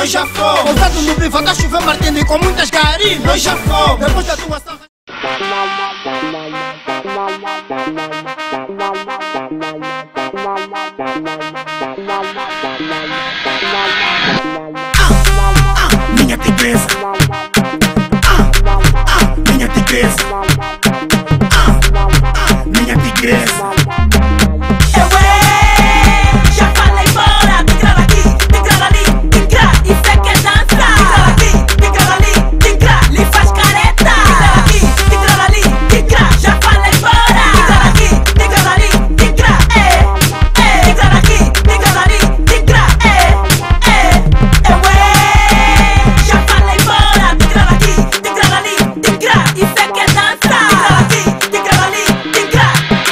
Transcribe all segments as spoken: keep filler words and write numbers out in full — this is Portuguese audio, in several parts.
nós já fomos. Pousado no bifa, tá chovendo martini com muitas gari, nós já fomos. Depois da tua sarra. Minha tigresa, ah, ah, minha tigresa, ah, ah, minha tigresa. Eu é, já falei bora, tigra daqui, tigra ali, tigra, isso é que é dança. Tigra aqui, tigra ali, tigra, lhe faz careta. Tigra aqui, tigra ali, tigra, já falei bora. Tigra aqui, tigra ali, tigra, é, é. Tigra aqui, tigra ali, tigra, é, é. Eu é, já falei bora, tigra daqui, tigra ali, tigra, isso é que é dança. Tigra aqui, tigra ali, tigra.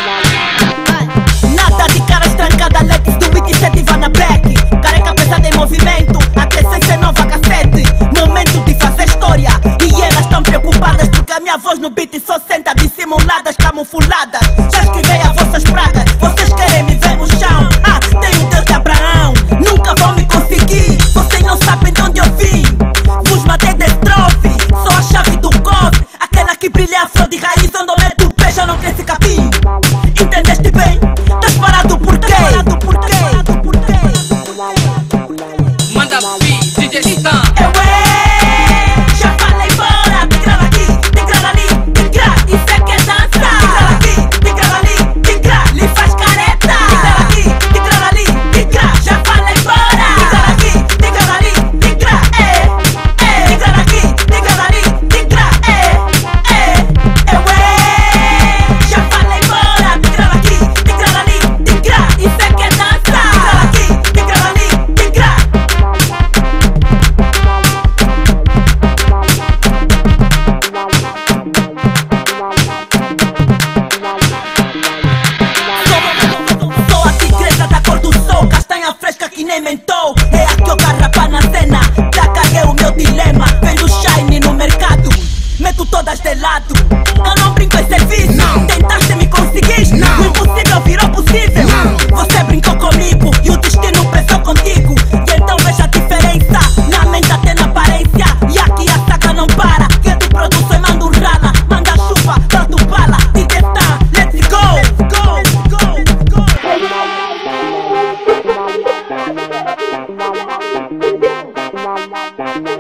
Nada de caras trancadas, Lex do vinte e sete e Vanna Black. Careca pesada em movimento, até sem ser nova cassete. Momento de fazer história, e elas tão preocupadas porque a minha voz no beat só senta dissimuladas, camufladas. Já escrevei as vossas pragas, vocês querem me ver no chão. Ah, tenho Deus de Abraão, nunca vão me conseguir. Vocês não sabem de onde eu vim, vos matei de estrofe. Sou a chave do cofre, aquela que brilha a flor de raiz. Onde eu meto o pé já não cresce capim. Entendeste bem? Estás parado por quê? Parado por quê? Por quê? Manda beat, D J Stan. Eu é, já falei bora, tigra daqui, tigra ali, tigra, isso é que é dança. Tigra daqui, tigra ali, tigra, lhe faz careta. Tigra daqui, tigra ali, tigra, já falei bora. Tigra daqui, tigra ali, tigra, é, é. Tigra daqui, tigra ali, tigra, é, é. Eu é, já falei bora, tigra daqui, tigra ali, tigra, isso é que é dança. Tigra daqui, tigra ali, tigra. Sou a tigresa da cor do sol, castanha fresca que nem mentou. É a que eu garrapa na cena, já caguei o meu dilema. Vendo shine no mercado, meto todas de lado. Eu não brinco em serviço, Não. tentaste me conseguiste. Não. O impossível virou possível. Não. Você brincou comigo e o destino pensou contigo. E então veja a diferença, na mente até na aparência. E aqui a saca não para, que eu te produzo e mando rala. Manda chuva, tanto bala, e testar, let's go. Let's go, let's go, let's go. Thank you.